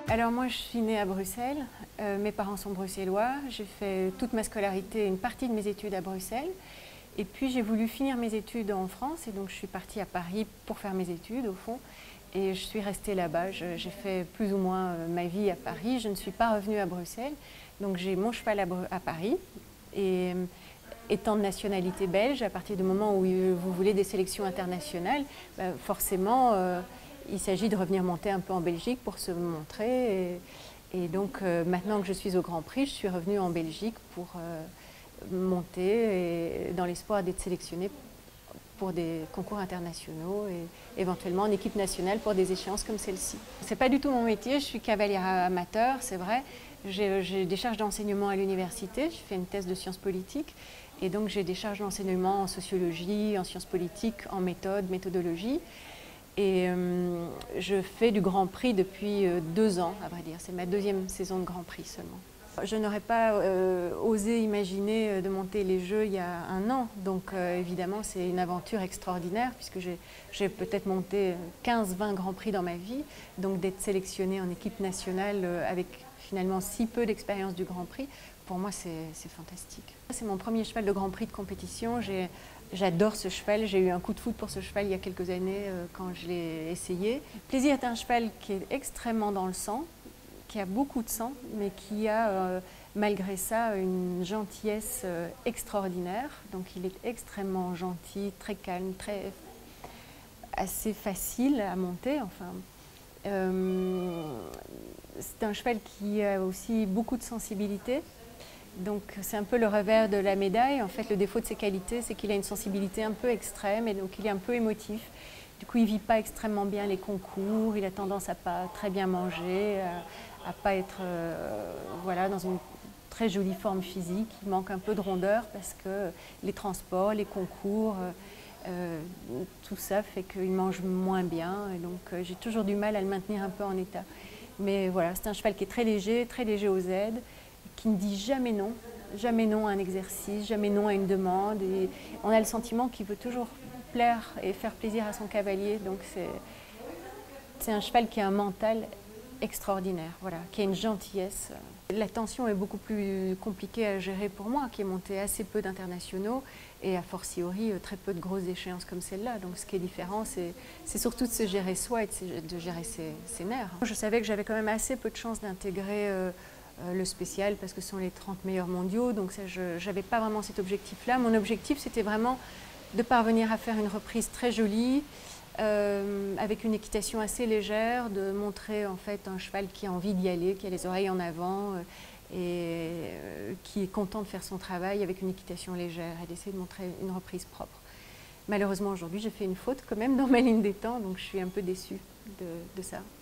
Alors moi je suis née à Bruxelles, mes parents sont bruxellois, j'ai fait toute ma scolarité, une partie de mes études à Bruxelles et puis j'ai voulu finir mes études en France et donc je suis partie à Paris pour faire mes études au fond et je suis restée là-bas. J'ai fait plus ou moins ma vie à Paris, je ne suis pas revenue à Bruxelles, donc j'ai mon cheval à Paris et étant de nationalité belge, à partir du moment où vous voulez des sélections internationales, forcément il s'agit de revenir monter un peu en Belgique pour se montrer. Et donc maintenant que je suis au Grand Prix, je suis revenue en Belgique pour monter dans l'espoir d'être sélectionnée pour des concours internationaux et éventuellement en équipe nationale pour des échéances comme celle-ci. C'est pas du tout mon métier, je suis cavalière amateur, c'est vrai. J'ai des charges d'enseignement à l'université, je fais une thèse de sciences politiques et donc j'ai des charges d'enseignement en sociologie, en sciences politiques, en méthodologie. Et je fais du Grand Prix depuis 2 ans, à vrai dire. C'est ma deuxième saison de Grand Prix seulement. Je n'aurais pas osé imaginer de monter les Jeux il y a 1 an. Donc évidemment, c'est une aventure extraordinaire puisque j'ai peut-être monté 15-20 Grands Prix dans ma vie. Donc d'être sélectionnée en équipe nationale avec finalement si peu d'expérience du Grand Prix, pour moi c'est fantastique. C'est mon premier cheval de Grand Prix de compétition. J'adore ce cheval, j'ai eu un coup de foudre pour ce cheval il y a quelques années quand je l'ai essayé. Plaisir est un cheval qui est extrêmement dans le sang, qui a beaucoup de sang, mais qui a malgré ça une gentillesse extraordinaire. Donc il est extrêmement gentil, très calme, assez facile à monter. Enfin, c'est un cheval qui a aussi beaucoup de sensibilité. Donc c'est un peu le revers de la médaille. En fait, le défaut de ses qualités, c'est qu'il a une sensibilité un peu extrême et donc il est un peu émotif. Du coup, il ne vit pas extrêmement bien les concours, il a tendance à ne pas très bien manger, à ne pas être voilà, dans une très jolie forme physique. Il manque un peu de rondeur parce que les transports, les concours, tout ça fait qu'il mange moins bien. Et donc j'ai toujours du mal à le maintenir un peu en état. Mais voilà, c'est un cheval qui est très léger aux aides, qui ne dit jamais non à un exercice, jamais non à une demande. Et on a le sentiment qu'il veut toujours plaire et faire plaisir à son cavalier. Donc c'est un cheval qui a un mental extraordinaire, voilà, qui a une gentillesse. La tension est beaucoup plus compliquée à gérer pour moi, qui ai monté assez peu d'internationaux et a fortiori très peu de grosses échéances comme celle-là. Donc ce qui est différent, c'est surtout de se gérer soi et de gérer ses nerfs. Je savais que j'avais quand même assez peu de chances d'intégrer le spécial parce que ce sont les 30 meilleurs mondiaux, donc je n'avais pas vraiment cet objectif-là. Mon objectif, c'était vraiment de parvenir à faire une reprise très jolie, avec une équitation assez légère, de montrer en fait un cheval qui a envie d'y aller, qui a les oreilles en avant et qui est content de faire son travail avec une équitation légère et d'essayer de montrer une reprise propre. Malheureusement aujourd'hui j'ai fait une faute quand même dans ma ligne des temps, donc je suis un peu déçue de ça.